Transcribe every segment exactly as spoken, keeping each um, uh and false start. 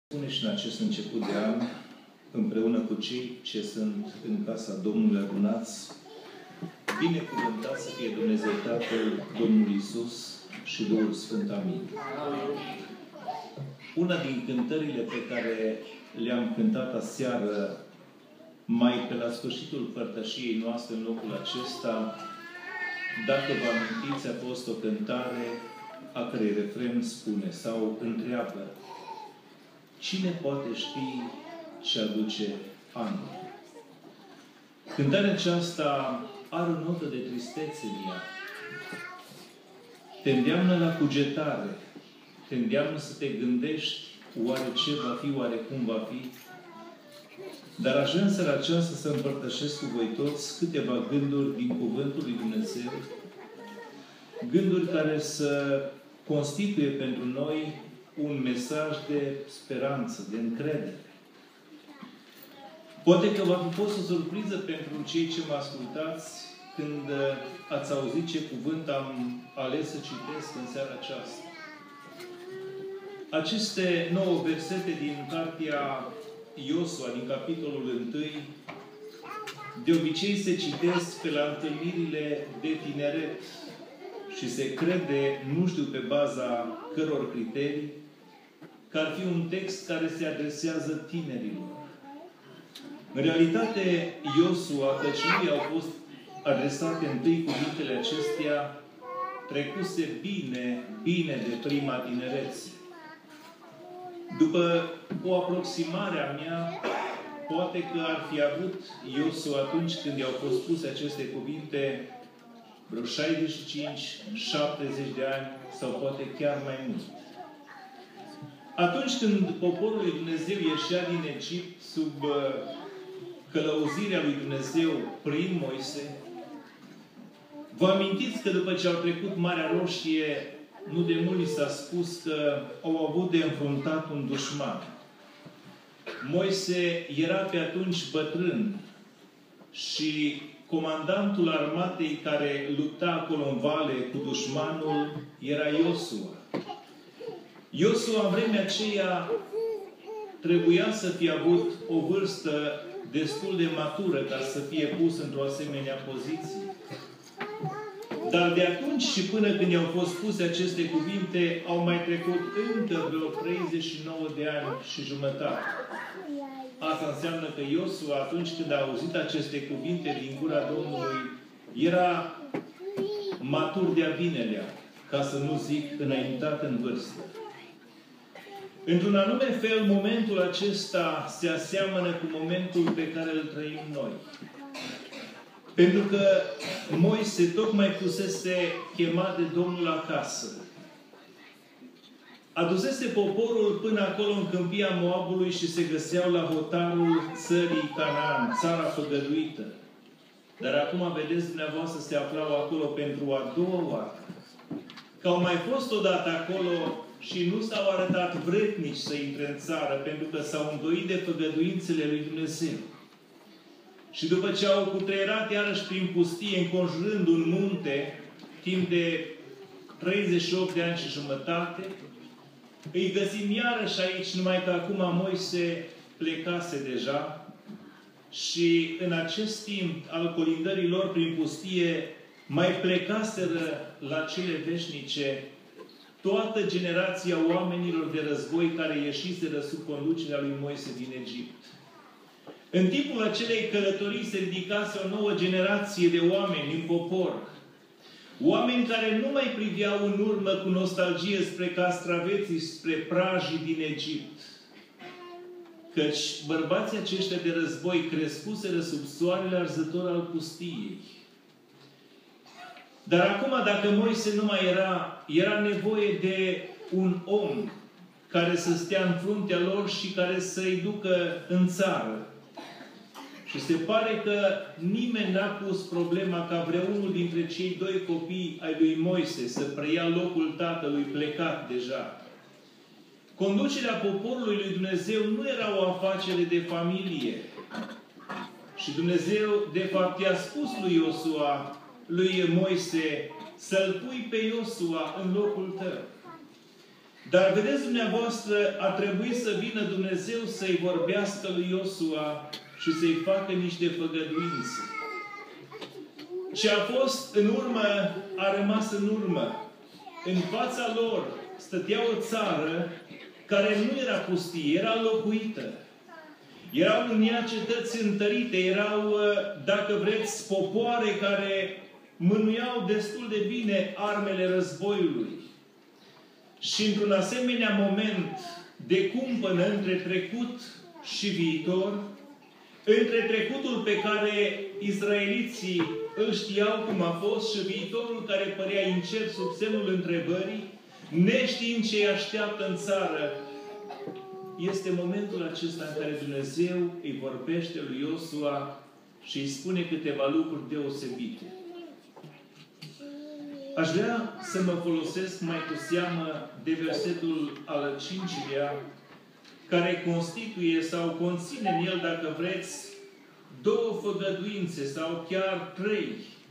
Spune și în acest început de an, împreună cu cei ce sunt în casa Domnului adunați, binecuvântat să fie Dumnezeu Tatăl, Domnul Iisus și Duhul Sfânt. Amin. Una din cântările pe care le-am cântat aseară, mai pe la sfârșitul părtășiei noastre în locul acesta, dacă vă amintiți, a fost o cântare a cărei refren spune sau întreabă: cine poate ști ce aduce anul? Cântarea aceasta are o notă de tristețe în ea. Te îndeamnă la cugetare, te îndeamnă să te gândești oare ce va fi, oare cum va fi. Dar aș vrea în seara aceasta să împărtășesc cu voi toți câteva gânduri din Cuvântul lui Dumnezeu, gânduri care să constituie pentru noi un mesaj de speranță, de încredere. Poate că va fi fost o surpriză pentru cei ce mă ascultați când ați auzit ce cuvânt am ales să citesc în seara aceasta. Aceste nouă versete din cartea Iosua, din capitolul unu, de obicei se citesc pe la întâlnirile de tineret și se crede, nu știu pe baza căror criterii, că ar fi un text care se adresează tinerilor. În realitate, Iosua, căci lui au fost adresate întâi cuvintele acestea, trecuse bine, bine de prima tinerețe. După o aproximare a mea, poate că ar fi avut Iosua atunci când i-au fost spuse aceste cuvinte vreo șaizeci și cinci șaptezeci de ani sau poate chiar mai mult. Atunci când poporul lui Dumnezeu ieșea din Egipt sub călăuzirea lui Dumnezeu prin Moise, vă amintiți că după ce au trecut Marea Roșie, nu de mult s-a spus că au avut de înfruntat un dușman. Moise era pe atunci bătrân și comandantul armatei care lupta acolo în vale cu dușmanul era Iosua. Iosua în vremea aceea trebuia să fie avut o vârstă destul de matură ca să fie pus într-o asemenea poziție. Dar de atunci și până când i-au fost spuse aceste cuvinte, au mai trecut încă vreo treizeci și nouă de ani și jumătate. Asta înseamnă că Iosua, atunci când a auzit aceste cuvinte din gura Domnului, era matur de-a binelea, ca să nu zic înaintat în vârstă. Într-un anume fel, momentul acesta se aseamănă cu momentul pe care îl trăim noi. Pentru că Moise tocmai fusese chemat de Domnul acasă. Adusese poporul până acolo în câmpia Moabului și se găseau la hotarul țării Canaan, țara făgăduită. Dar acum, vedeți dumneavoastră, se aflau acolo pentru a doua oară. Că au mai fost odată acolo și nu s-au arătat vrednici să intre în țară, pentru că s-au îndoit de făgăduințele lui Dumnezeu. Și după ce au cutreierat iarăși prin pustie, înconjurând un munte, timp de treizeci și opt de ani și jumătate, îi găsim iarăși aici, numai că acum Moise plecase deja și în acest timp al colindării lor prin pustie mai plecaseră la cele veșnice toată generația oamenilor de război care ieșiseră sub conducerea lui Moise din Egipt. În timpul acelei călătorii se ridicase o nouă generație de oameni în popor. Oameni care nu mai priveau în urmă cu nostalgie spre castraveții, spre prajii din Egipt. Căci bărbații aceștia de război crescuseră sub soarele arzător al pustiei. Dar acum, dacă Moise nu mai era, era nevoie de un om care să stea în fruntea lor și care să-i ducă în țară. Și se pare că nimeni n-a pus problema ca vreunul dintre cei doi copii ai lui Moise să preia locul tatălui plecat deja. Conducerea poporului lui Dumnezeu nu era o afacere de familie. Și Dumnezeu, de fapt, i-a spus lui Iosua, lui Moise, să-l pui pe Iosua în locul tău. Dar vedeți dumneavoastră, a trebuit să vină Dumnezeu să-i vorbească lui Iosua și să-i facă niște făgăduințe. Ce a fost în urmă, a rămas în urmă. În fața lor stătea o țară care nu era pustie, era locuită. Erau în ea cetăți întărite, erau, dacă vreți, popoare care mânuiau destul de bine armele războiului. Și într-un asemenea moment de cumpănă între trecut și viitor, între trecutul pe care izraeliții îl știau cum a fost și viitorul care părea incert sub semnul întrebării, neștiind ce îi așteaptă în țară, este momentul acesta în care Dumnezeu îi vorbește lui Iosua și îi spune câteva lucruri deosebite. Aș vrea să mă folosesc mai cu seamă de versetul al cincilea, care constituie sau conține în el, dacă vreți, două făgăduințe sau chiar trei.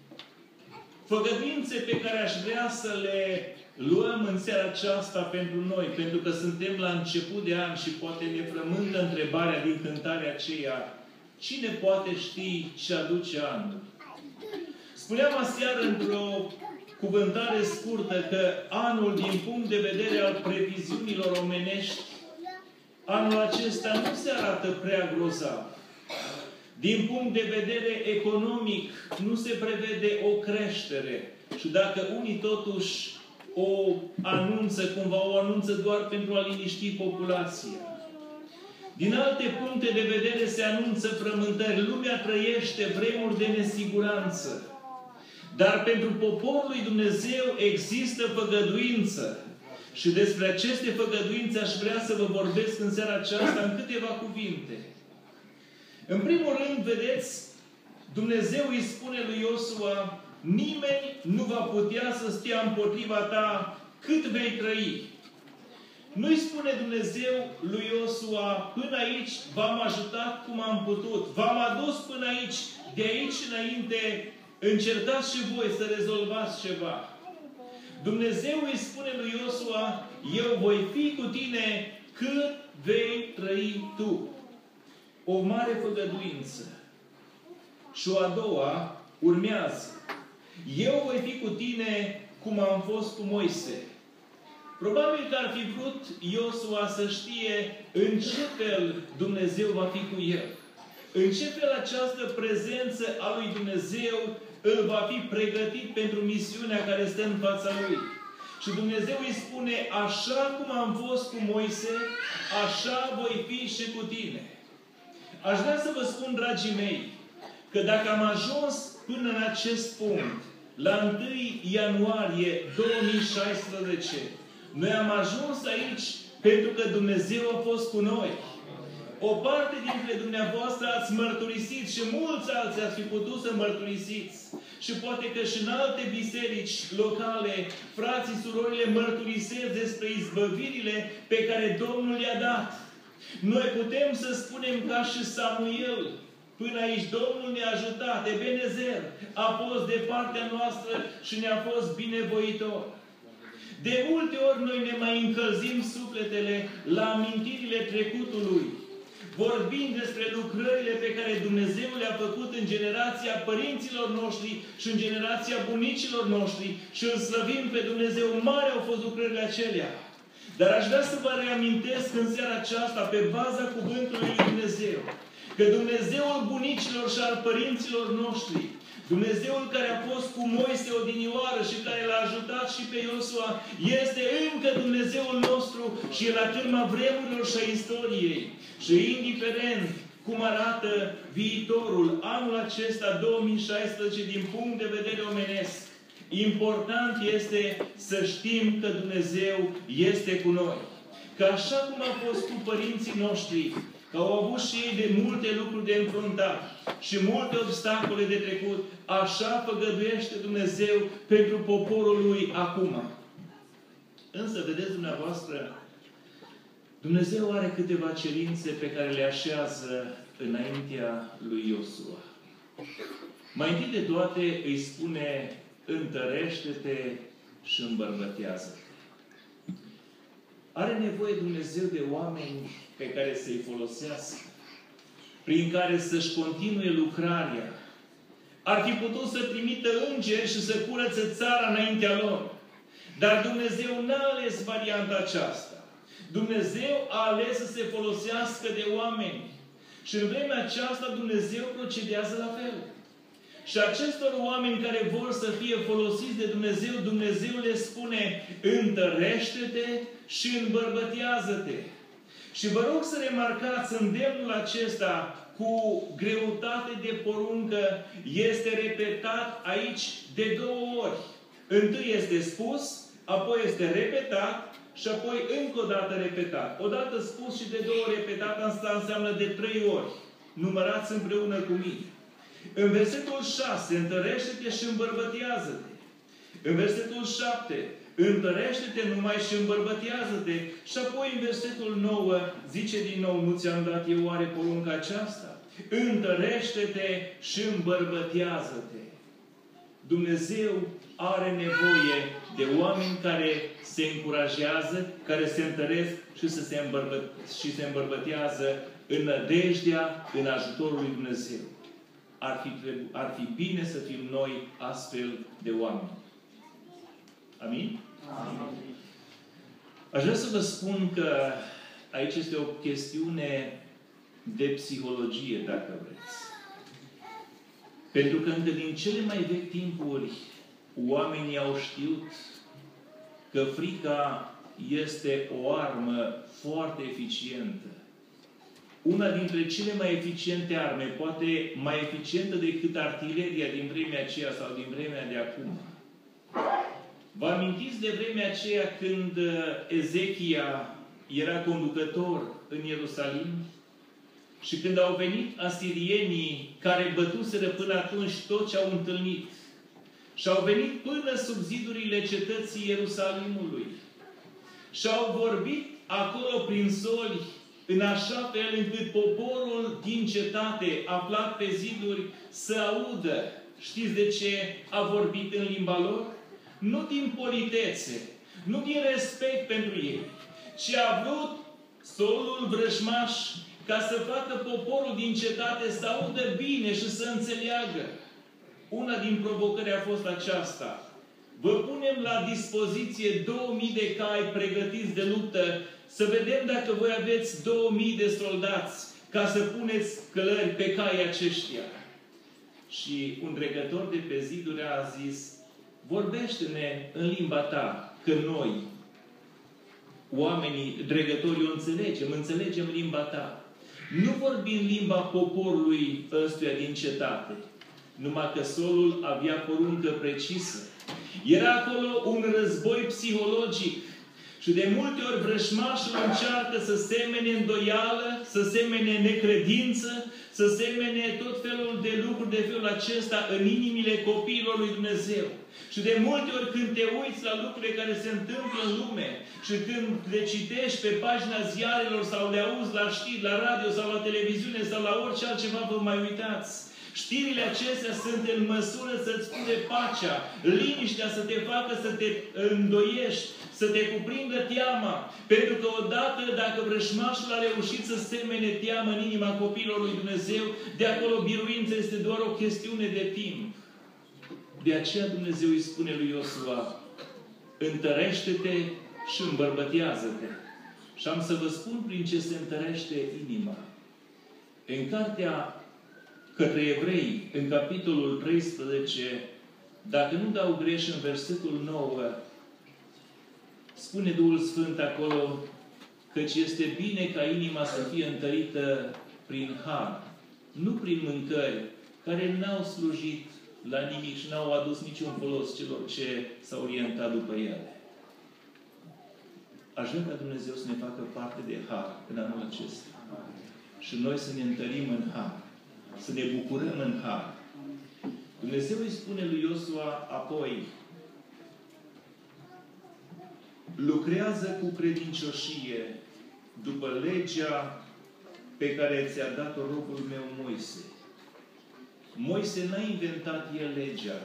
Făgăduințe pe care aș vrea să le luăm în seara aceasta pentru noi, pentru că suntem la început de an și poate ne frământă întrebarea din cântarea aceea: cine poate ști ce aduce anul? Spuneam aseară într-o cuvântare scurtă că anul, din punct de vedere al previziunilor omenești, anul acesta nu se arată prea grozav. Din punct de vedere economic, nu se prevede o creștere. Și dacă unii totuși o anunță, cumva o anunță doar pentru a liniști populația. Din alte puncte de vedere se anunță frământări. Lumea trăiește vremuri de nesiguranță. Dar pentru poporul lui Dumnezeu există făgăduință. Și despre aceste făgăduințe aș vrea să vă vorbesc în seara aceasta în câteva cuvinte. În primul rând, vedeți, Dumnezeu îi spune lui Iosua: nimeni nu va putea să stea împotriva ta cât vei trăi. Nu-i spune Dumnezeu lui Iosua: până aici v-am ajutat cum am putut, v-am adus până aici, de aici înainte încercați și voi să rezolvați ceva. Dumnezeu îi spune lui Iosua: eu voi fi cu tine cât vei trăi tu. O mare făgăduință. Și o a doua urmează: eu voi fi cu tine cum am fost cu Moise. Probabil că ar fi vrut Iosua să știe în ce fel Dumnezeu va fi cu el. În ce fel această prezență a lui Dumnezeu îl va fi pregătit pentru misiunea care stă în fața lui. Și Dumnezeu îi spune: așa cum am fost cu Moise, așa voi fi și cu tine. Aș vrea să vă spun, dragii mei, că dacă am ajuns până în acest punct, la întâi ianuarie două mii șaisprezece, noi am ajuns aici pentru că Dumnezeu a fost cu noi. O parte dintre dumneavoastră ați mărturisit și mulți alții ați fi putut să mărturisiți. Și poate că și în alte biserici locale, frații, surorile mărturisesc despre izbăvirile pe care Domnul le-a dat. Noi putem să spunem ca și Samuel: până aici Domnul ne-a ajutat, Ebenezer a fost de partea noastră și ne-a fost binevoitor. De multe ori noi ne mai încălzim sufletele la amintirile trecutului, vorbind despre lucrările pe care Dumnezeu le-a făcut în generația părinților noștri și în generația bunicilor noștri și îl slăvim pe Dumnezeu. Mare au fost lucrările acelea. Dar aș vrea să vă reamintesc în seara aceasta, pe baza cuvântului lui Dumnezeu, că Dumnezeul bunicilor și al părinților noștri, Dumnezeul care a fost cu Moise odinioară și care l-a ajutat și pe Iosua, este încă Dumnezeul nostru și e la cârma vremurilor și a istoriei. Și indiferent cum arată viitorul, anul acesta două mii șaisprezece, din punct de vedere omenesc, important este să știm că Dumnezeu este cu noi. Că așa cum a fost cu părinții noștri, că au avut și ei de multe lucruri de înfruntat și multe obstacole de trecut, așa făgăduiește Dumnezeu pentru poporul lui acum. Însă, vedeți dumneavoastră, Dumnezeu are câteva cerințe pe care le așează înaintea lui Iosua. Mai întâi de toate îi spune: întărește-te și îmbărbătează-te. Are nevoie Dumnezeu de oameni pe care să-i folosească, prin care să-și continue lucrarea. Ar fi putut să trimită îngeri și să curățe țara înaintea lor. Dar Dumnezeu n-a ales varianta aceasta. Dumnezeu a ales să se folosească de oameni. Și în vremea aceasta Dumnezeu procedează la fel. Și acestor oameni care vor să fie folosiți de Dumnezeu, Dumnezeu le spune: întărește-te și îmbărbătează-te. Și vă rog să remarcați îndemnul acesta cu greutate de poruncă, este repetat aici de două ori. Întâi este spus, apoi este repetat și apoi încă o dată repetat. Odată spus și de două ori repetat, asta înseamnă de trei ori. Numărați împreună cu mine. În versetul șase, întărește-te și îmbărbătează-te. În versetul șapte, întărește-te numai și îmbărbătează-te. Și apoi în versetul nouă, zice din nou: nu ți-am dat eu oare porunca aceasta? Întărește-te și îmbărbătează-te. Dumnezeu are nevoie de oameni care se încurajează, care se întăresc și, să se, îmbărbă, și se îmbărbătează în nădejdea, în ajutorul lui Dumnezeu. Ar fi, ar fi bine să fim noi astfel de oameni. Amin? Amin. Aș vrea să vă spun că aici este o chestiune de psihologie, dacă vreți. Pentru că încă din cele mai vechi timpuri oamenii au știut că frica este o armă foarte eficientă. Una dintre cele mai eficiente arme, poate mai eficientă decât artileria din vremea aceea sau din vremea de acum. Vă amintiți de vremea aceea când Ezechia era conducător în Ierusalim? Și când au venit asirienii care bătuseră până atunci tot ce au întâlnit și au venit până sub zidurile cetății Ierusalimului și au vorbit acolo prin soli în așa fel încât poporul din cetate aflat pe ziduri să audă. Știți de ce a vorbit în limba lor? Nu din politețe, nu din respect pentru ei, ci a vrut solul vrăjmaș ca să facă poporul din cetate să audă bine și să înțeleagă. Una din provocări a fost aceasta. Vă punem la dispoziție două mii de cai pregătiți de luptă, să vedem dacă voi aveți două mii de soldați ca să puneți călări pe caii aceștia. Și un dregător de pe ziduri a zis: vorbește-ne în limba ta, că noi, oamenii, dregătorii, o înțelegem, înțelegem limba ta. Nu vorbim limba poporului ăstuia din cetate, numai că solul avea poruncă precisă. Era acolo un război psihologic. Și de multe ori vrăjmașul încearcă să semene îndoială, să semene necredință, să semene tot felul de lucruri de felul acesta în inimile copiilor lui Dumnezeu. Și de multe ori când te uiți la lucrurile care se întâmplă în lume și când le citești pe pagina ziarelor sau le auzi la știri, la radio sau la televiziune sau la orice altceva, vă mai uitați. Știrile acestea sunt în măsură să-ți pune pacea, liniștea, să te facă să te îndoiești, să te cuprindă teama. Pentru că odată, dacă vrăjmașul a reușit să semene teamă în inima copiilor lui Dumnezeu, de acolo biruința este doar o chestiune de timp. De aceea Dumnezeu îi spune lui Iosua: întărește-te și îmbărbătează-te. Și am să vă spun prin ce se întărește inima. În cartea către evrei, în capitolul treisprezece, dacă nu dau greș, în versetul nouă, spune Duhul Sfânt acolo: căci este bine ca inima să fie întărită prin har, nu prin mâncări care n-au slujit la nimic și n-au adus niciun folos celor ce s-au orientat după ele. Aș vrea ca Dumnezeu să ne facă parte de har în anul acesta. Și noi să ne întărim în har. Să ne bucurăm în har. Dumnezeu îi spune lui Iosua apoi: lucrează cu credincioșie după legea pe care ți-a dat-o robul meu Moise. Moise n-a inventat el legea,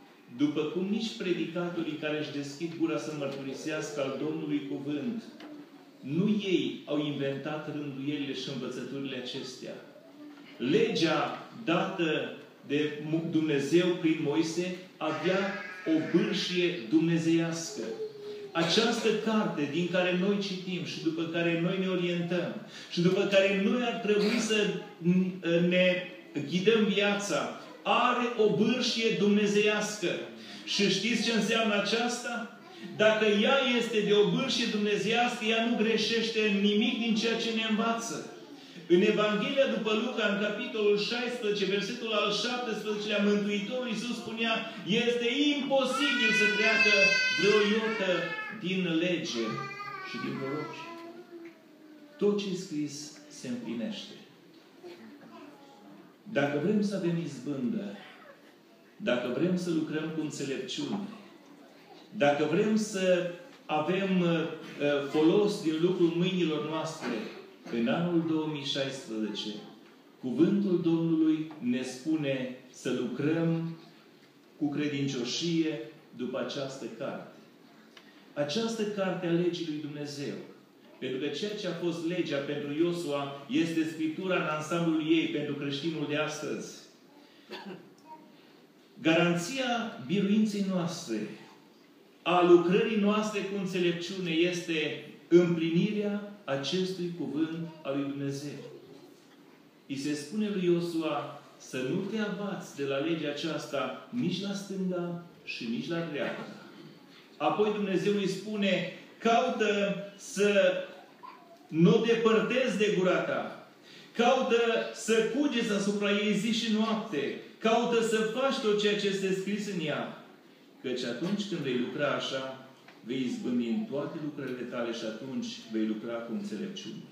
după cum nici predicatorii care își deschid gura să mărturisească al Domnului cuvânt Nu ei au inventat rânduielile și învățăturile acestea. Legea dată de Dumnezeu prin Moise avea o bârșie dumnezeiască. Această carte din care noi citim și după care noi ne orientăm și după care noi ar trebui să ne ghidăm viața, are o bârșie dumnezeiască. Și știți ce înseamnă aceasta? Dacă ea este de o bârșie dumnezeiască, ea nu greșește în nimic din ceea ce ne învață. În Evanghelia după Luca, în capitolul șaisprezece, versetul al șaptesprezecelea, Mântuitorul Iisus spunea: este imposibil să treacă vreo iotă din lege și din proroci. Tot ce e scris se împlinește. Dacă vrem să avem izbândă, dacă vrem să lucrăm cu înțelepciune, dacă vrem să avem folos din lucrul mâinilor noastre, în anul două mii șaisprezece, cuvântul Domnului ne spune să lucrăm cu credincioșie după această carte. Această carte a legii lui Dumnezeu. Pentru că ceea ce a fost legea pentru Iosua este Scriptura în ansamblul ei pentru creștinul de astăzi. Garanția biruinței noastre, a lucrării noastre cu înțelepciune, este împlinirea acestui cuvânt al lui Dumnezeu. I se spune lui Iosua să nu te abați de la legea aceasta nici la stânga și nici la dreapta. Apoi Dumnezeu îi spune: caută să nu te depărtezi de gura ta. Caută să cugeți asupra ei zi și noapte. Caută să faci tot ceea ce este scris în ea. Căci atunci când vei lucra așa, vei izbândi în toate lucrările tale și atunci vei lucra cu înțelepciune.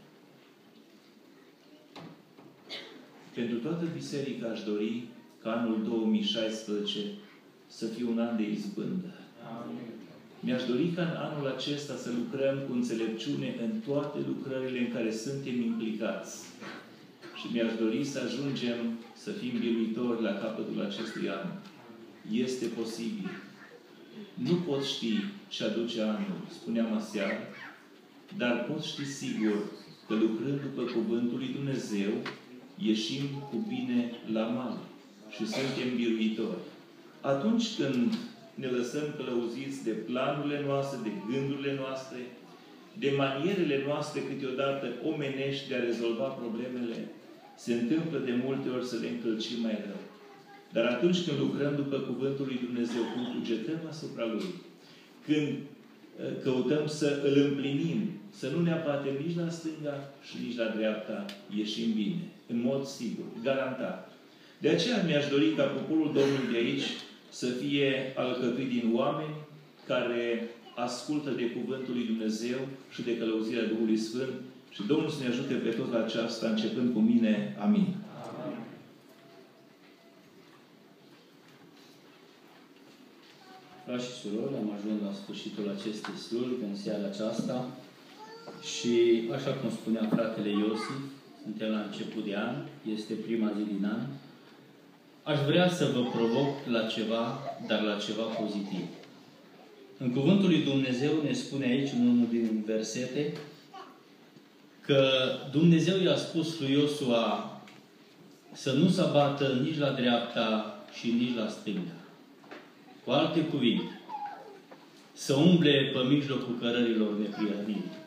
Pentru toată biserica aș dori ca anul două mii șaisprezece să fie un an de izbândă. Mi-aș dori ca în anul acesta să lucrăm cu înțelepciune în toate lucrările în care suntem implicați. Și mi-aș dori să ajungem să fim biruitori la capătul acestui an. Este posibil. Nu poți ști ce aduce anul, spuneam aseară, dar poți ști sigur că lucrând după cuvântul lui Dumnezeu, ieșim cu bine la mal și suntem biruitori. Atunci când ne lăsăm călăuziți de planurile noastre, de gândurile noastre, de manierele noastre câteodată omenești de a rezolva problemele, se întâmplă de multe ori să le încălcim mai rău. Dar atunci când lucrăm după cuvântul lui Dumnezeu, când cugetăm asupra Lui, când căutăm să îl împlinim, să nu ne abatem nici la stânga și nici la dreapta, ieșim bine. În mod sigur, garantat. De aceea mi-aș dori ca poporul Domnului de aici să fie alcătuit din oameni care ascultă de cuvântul lui Dumnezeu și de călăuzirea Duhului Sfânt și Domnul să ne ajute pe tot la aceasta, începând cu mine. Amin. Amin. Frați și surori, am ajuns la sfârșitul acestei slujbe în seara aceasta și, așa cum spunea fratele Iosif, suntem la început de an, este prima zi din an. Aș vrea să vă provoc la ceva, dar la ceva pozitiv. În cuvântul lui Dumnezeu ne spune aici, în unul din versete, că Dumnezeu i-a spus lui Iosua să nu se abată nici la dreapta și nici la stânga. Cu alte cuvinte, să umble pe mijlocul cărărilor neprihănirii.